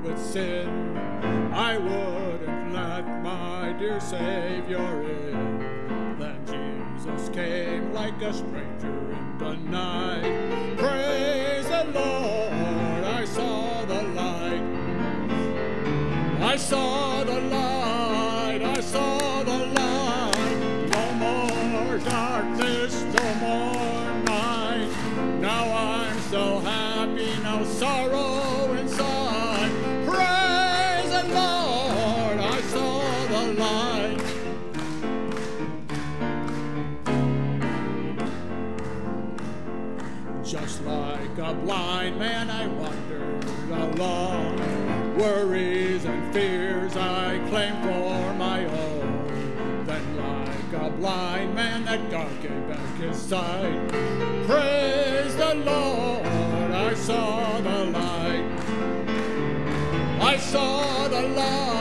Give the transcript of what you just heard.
with sin. I wouldn't let my dear Savior in. Then Jesus came like a stranger in the night. Praise the Lord, I saw the light. I saw the light, I saw the light. No more darkness, no more night. Now I'm so happy, no sorrow inside. Praise the Lord, I saw the light. Just like a blind man I wandered along. Worries and fears I claimed for my own. Then like a blind man that God gave back his sight. Praise the Lord, I saw the light. I saw the light.